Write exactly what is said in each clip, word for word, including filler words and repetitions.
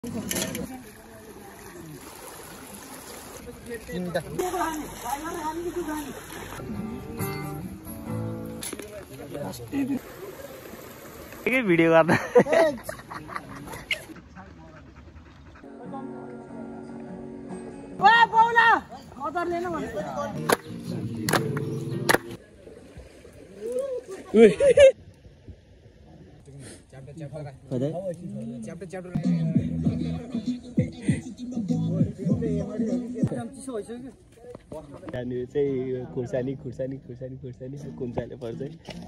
के भिडियो गर्दा ओए बोला मदर लेन भन्छ च्याप्टर च्याप्टर कतै च्याप्टर च्याप्टर त्यहाँनिर चाहिँ खुर्सानी खुर्सानी खुर्सानी खुर्सानी कुन्चाले पर्छ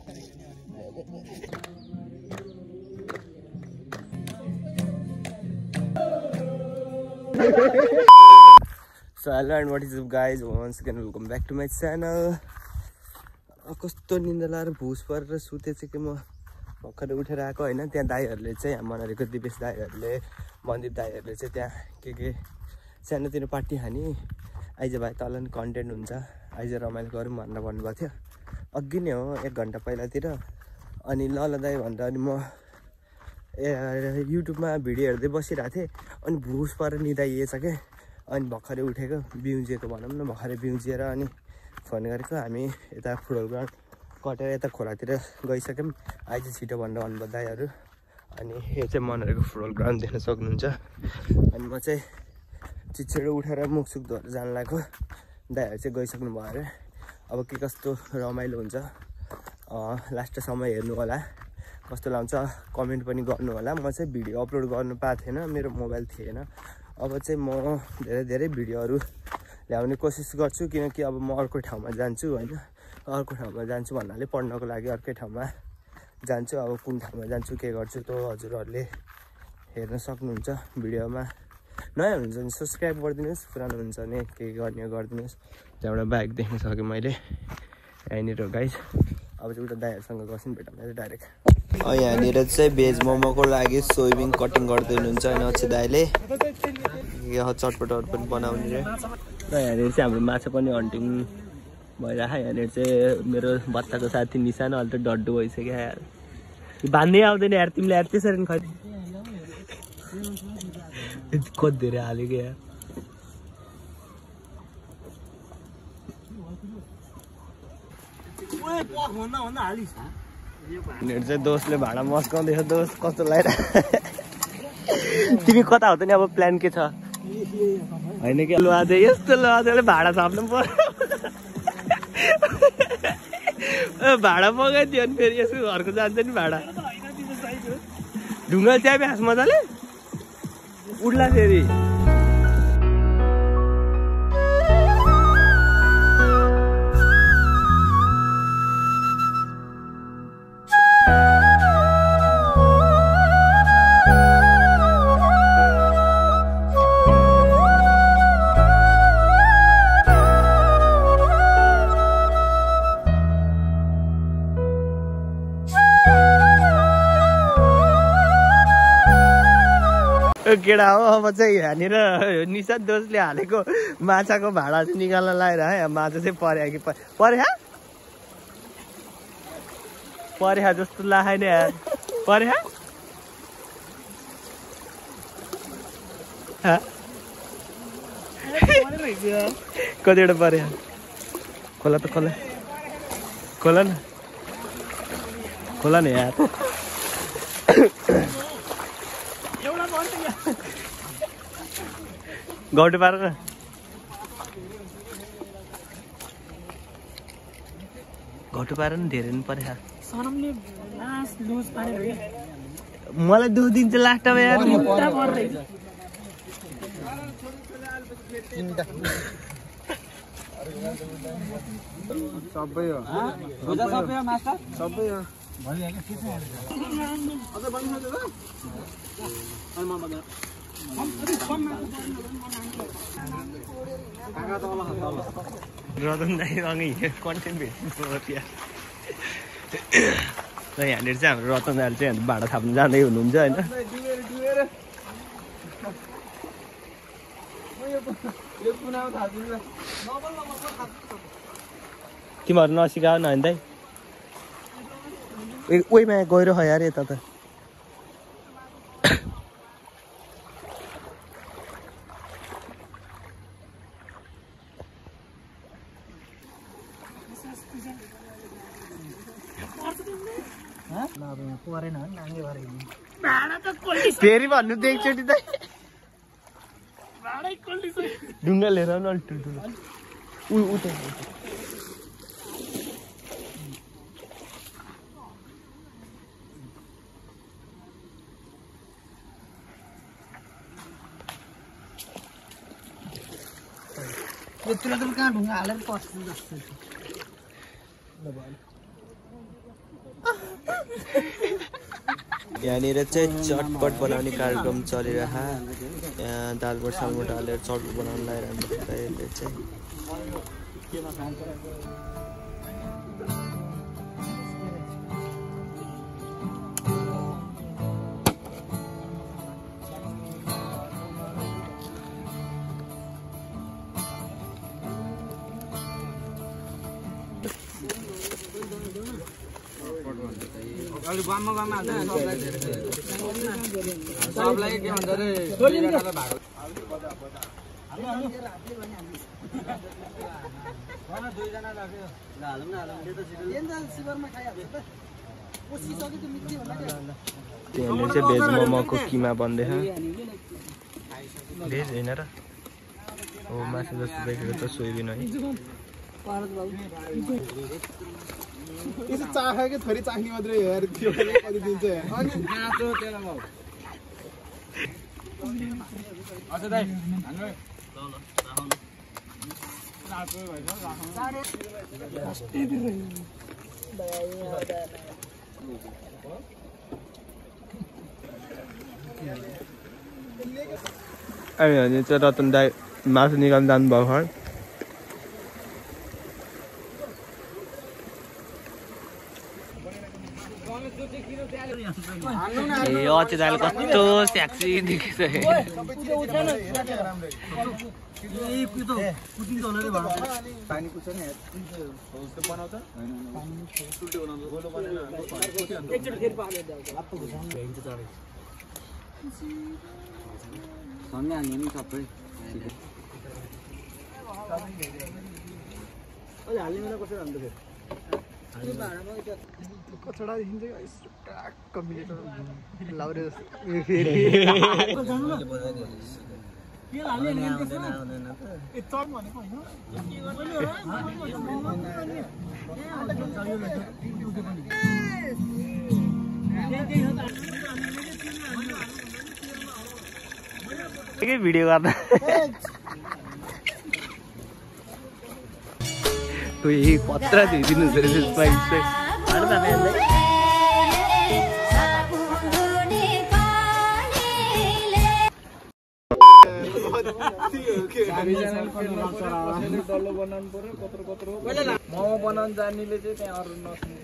So hello and what is up guys, once again welcome back to my channel. कस्तो निन्दा लाएर भुस परेर सुते चाहिँ कि म भर्खरै उठेर आएको हैन। त्यहाँ दाइहरुले चाहिँ हाम्रो मनहरुको दिपेश दाइहरुले मन्दिर दाइहरुले चाहिँ त्यहाँ के के सानोतिनो पार्टी हानी आइज भाइ तल नि कन्टेन्ट हुन्छ आइज रमाइलो गरौँ भनेर भन्नुभएको थियो अघि नै हो एक घन्टा पहिलातिर। अनि ल ल दाइ भनेर अनि म ए युट्युबमा भिडियो हेर्दै बसिरहेको थिएँ अनि भुस परेर निदाइएछ के। अनि भर्खरै उठेको बिउजिएको भनौँ न भर्खरै बिउजिएर अनि फोन गरेको हामी यता फुटबल ग्राउन्ड कटेर यता खोलातिर गइसक्यौँ आइज छिटो भनेर भन्नुभयो दाइहरू। अनि यो चाहिँ मनहरुको फुटबल ग्राउन्ड देख्न सक्नुहुन्छ। अनि म चाहिँ छिटो उठेर मुखसुख धोएर जान लाग्यो दाइहरू चाहिँ गइसक्नु भयो अरे। अब के कस्तो रमाइलो हुन्छ लास्टसम्म हेर्नु होला कस्तो लाग्छ कमेन्ट पनि गर्नु होला। म चाहिँ भिडियो अपलोड गर्नु पाएको थिएन मेरो मोबाइल थिएन। अब चाहिँ म धेरै धेरै भिडियोहरू ल्याउने कोसिस गर्छु किनकि अब म अर्को ठाउँमा जान्छु हैन। अर्को ठाउँमा जान्छु भन्नाले पढ्नको लागि अर्कै ठाउँमा जान्छु। अब कुन ठाउँमा जान्छु के गर्छु त हजुरहरूले हेर्न सक्नुहुन्छ भिडियोमा। नयाँ हुनुहुन्छ भने सब्सक्राइब गरिदिनुहोस्, पुरानो हुन्छ भने के गर्ने गरिदिनुहोस्। त्यहाँबाट बाइक देख्न सकेँ मैले यहाँनिर गाइस। अब चाहिँ उता दाइहरूसँग गर्छौँ भेटौँ डाइरेक्ट। यहाँनिर चाहिँ भेज मोमोको लागि सोयाबिन कटिङ गर्दै हुनुहुन्छ होइन अच्छी दाइले। यहाँ चटपटहरू पनि बनाउने रे। र यहाँनिर चाहिँ हाम्रो माछा पनि हन्टिङ भइरहेको। यहाँनिर चाहिँ मेरो बच्चाको साथी निशान अहिले त डड्डु भइसक्यो यार। बाँध्नै आउँदैन यार तिमीले यार त्यसरी नि खै कति धेरै हालेको यार। यहाँनिर चाहिँ दोस्तले भाँडा मस्काउँदैछ दोस्त कस्तो लागिरहेको। तिमी कता हो त नि अब प्लान के छ होइन कि लुहाजे यस्तो लुहाजेले भाडा छाप्नु पर्यो। भाडा मगाइदियो भने फेरि यसो घरको जान्छ नि भाडा। ढुङ्गा चिया भ्यास मजाले उड्ला फेरि। केडा हो अब चाहिँ यहाँनिर निशा दोषले हालेको माछाको भाडा चाहिँ निकाल्न लगाएर है माछा चाहिँ पर्या कि पर्या पर्या जस्तो लाग्यो यार। पर्या कतिवटा पर्या खोला त खोला खोला न खोला न यार। गौटे पार न घौटे पार नि धेरै नि पर्यो। मलाई दुध दिन्छ लास्टमा यार। सबै हो सबै हो रतन दाइ अघि कन्टेन्ट भेट्नु त्यहाँ। र यहाँनिर चाहिँ हाम्रो रतन दाइले चाहिँ भाडा थाप्नु जाँदै हुनुहुन्छ होइन। तिमीहरू नसिकाऊ न होइन दाइ। ओइमा गएर खै यार यता त परेन नाङ्गे भएर फेरि भन्नु त एकचोटि त ढुङ्गा लिएर न अलिक ठुल्ठुलो उ उता यत्रो त कहाँ ढुङ्गा हालेर पस्नु जस्तो यहाँनिर चाहिँ चटपट बनाउने कार्यक्रम चलिरह यहाँ दालबाट सालबाट हालेर चटपट बनाउन लगाइरहनु यसले चाहिँ अहिले बाममा बाममा हाल्दैन सबलाई के भन्छ रे भागो दुईजना लाग्यो ल हालौँ न हालौँ त्यो त सिबरमा खाइहाल्छ त पसिसक्यो त्यो मिट्टी भन्दा त्यहाँले चाहिँ भेज मोमोको किमा बन्दैछ भेज होइन र हो मासु जस्तो देखेको त सोयाबिन है यसो चाख्यो कि थोरै चाख्ने मात्रै हो यार त्यो कति दिन्छ अनि काँचो तेल भाउ अच्छा दाइ हान्नु ल ल राखौँ राखौ भइछ राखौँ अनि भने चाहिँ रतन दाइ मासु निकाल्नु जानुभएको ए अचेत दाइले कस्तो स्याक्सी देखिसक्यो पानी कुछ नि उसको बनाउँछ सुल्टे बनाउँछ गोलो बनाएर एकचोटि फेरि पानी हातको घुसाउनु भइन्छ चढे सँगै हान्यो नि सबै अहिले हाल्ने बेला कसरी हाल्नु फेरि कचडा देखिन्छ ट्याक्क मिलेर लाउरे जस्तो भिडियो गर्दा पत्र दिइदिनु मोमो बनाउनु जान्नेले चाहिँ त्यहाँ अरू नसुन्नु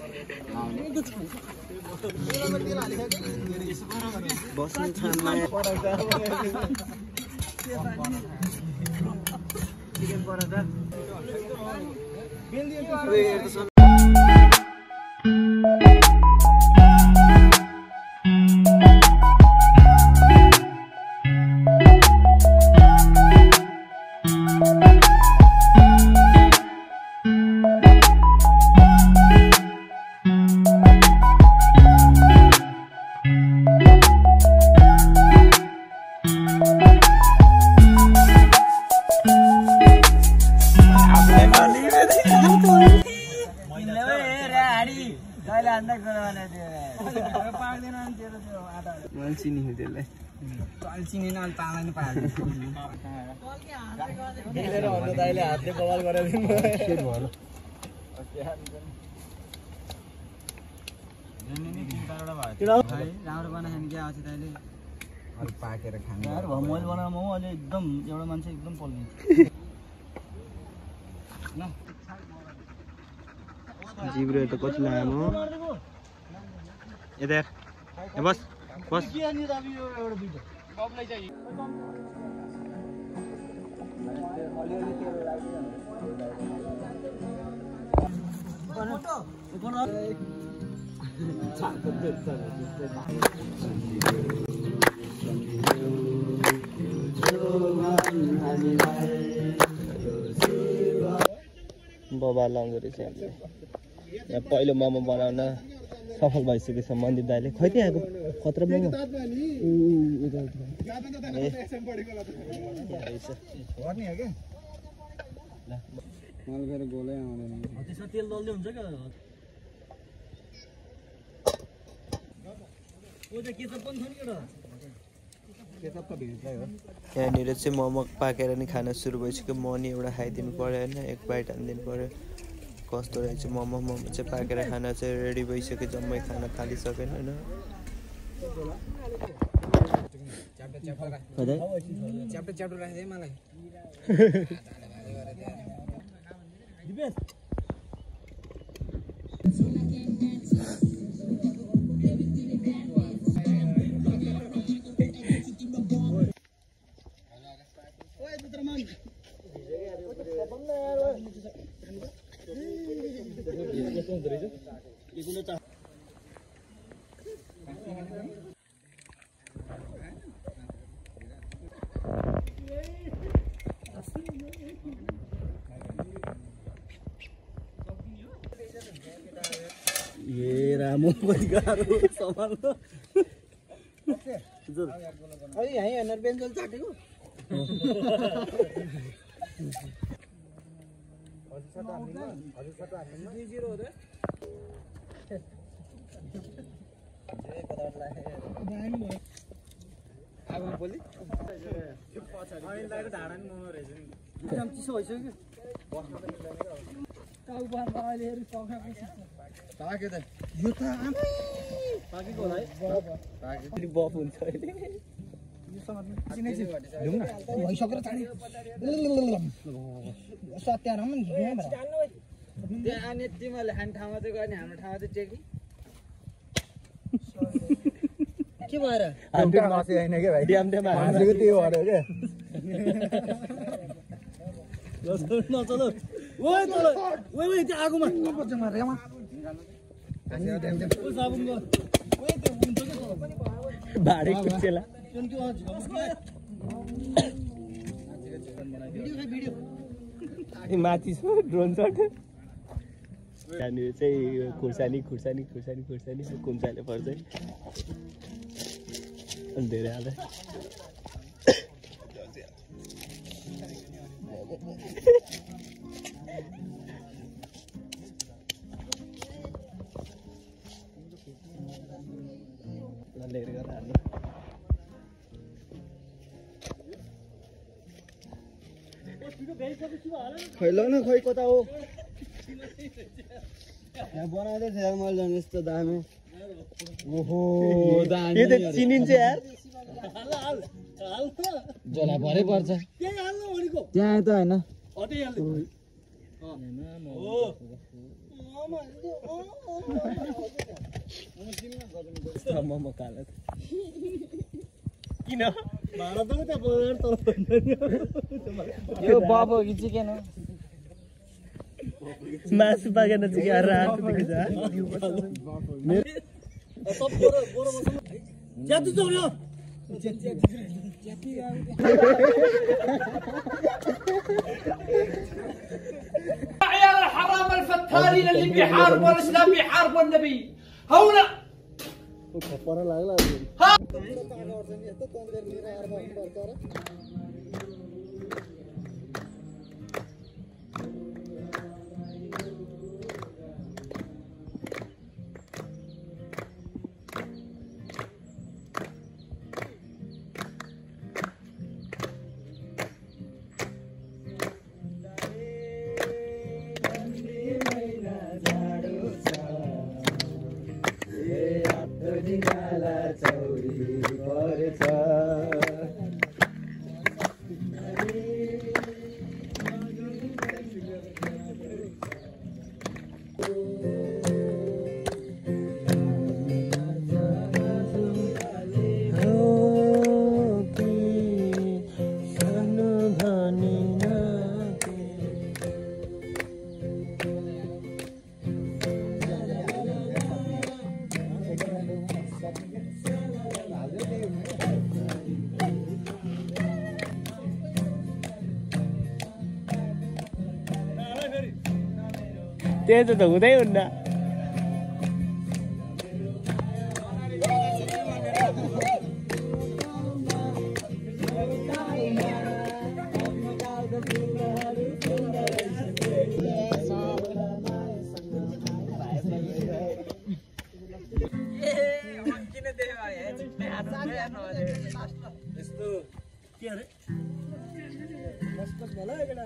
चिकन पराठा चिनी त्यसलाई चिनेन अनि पामा नि पाहाल्नु दाइले हातले बवाल गरेर राम्रो बनायो क्या आउँछ दाइले अरू पाकेर खानु मैले बनाएर मोमो अहिले एकदम एउटा मान्छे एकदम पल्किन्छ जिब्रो त कति लामो यता ए बस बस बबा लाउँदो रहेछ यहाँ पहिलो मोमो बनाउन सफल भइसकेको छ मन्दिर दाइले खै त्यहाँ आएको खतरा महँगो यहाँनिर चाहिँ मोमो पाकेर नि खाना सुरु भइसक्यो मनी एउटा खाइदिनु पऱ्यो होइन एक बाइट हानिदिनु पऱ्यो कस्तो रहेछ मोमो मोमो चाहिँ पाकेर खाना चाहिँ रेडी भइसक्यो जम्मै खाना थालिसकेन होइन ये रामो पनि गाह्रो सम्हाल्नु अलि यहीँ हेर्न बेन्जल चाटेको चिसो भइसक्यो यो त पाकेको होला है बफ हुन्छ अहिले भइसकेर चाँडै सत्याएर त्यहाँ आने तिमीहरूले खाने ठाउँमा चाहिँ गयो नि हाम्रो ठाउँमा चाहिँ टेकी के भएर होइन क्या भाइ त्यही भएर क्या नचलो ओइ तल ओइ ओइ त्यो आगोमा रेमा भाडे कुचेला माथि छ ड्रोन सट त्यहाँनिर चाहिँ खुर्सानी खुर्सानी खुर्सानी खुर्सानी कुम्चाले पर्छ अनि धेरै हाल्छ खैलो न खै कता हो यहाँ बनाउँदै थियो मैले झन् यस्तो दामी ओहो यो त चिनिन्छ यार जला भरै पर्छ त्यहाँ त होइन मोमो कालो किन यो बब हो कि चिकन हो मासु पाकेन चाहिँ रात देखेछ عيال الحرام الفتالين اللي بيحاربوا الاسلام بيحاربوا النبي هؤلاء त्यस्तो त हुँदै हुन्न के अरे बस बस भला केटा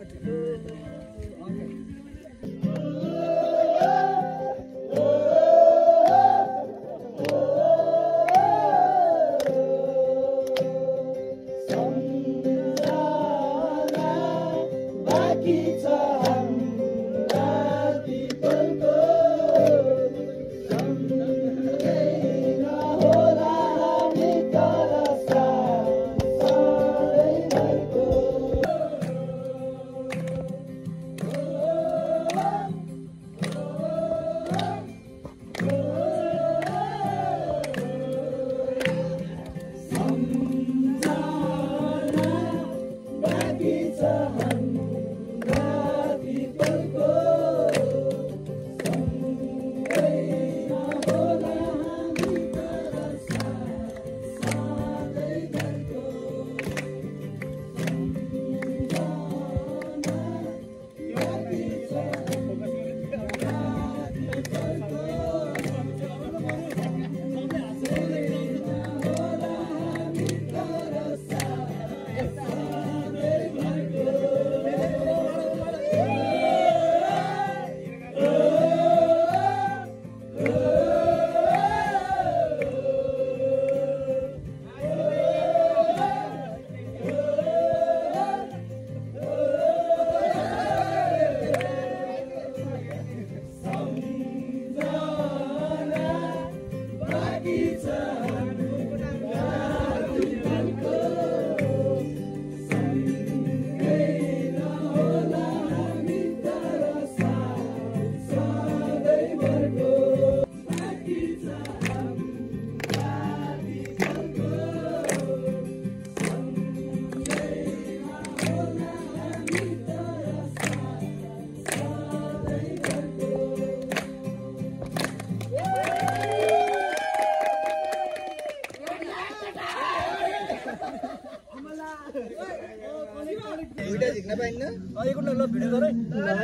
दुईटा झिक्न पाइन्न अहिलेको न ल भिडियो गरे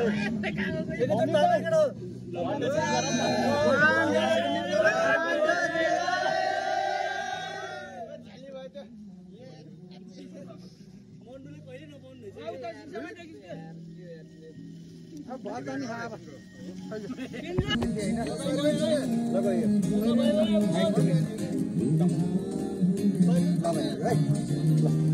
एकैचोटि बाबा केटा मन्डुले कहिले नपाउनु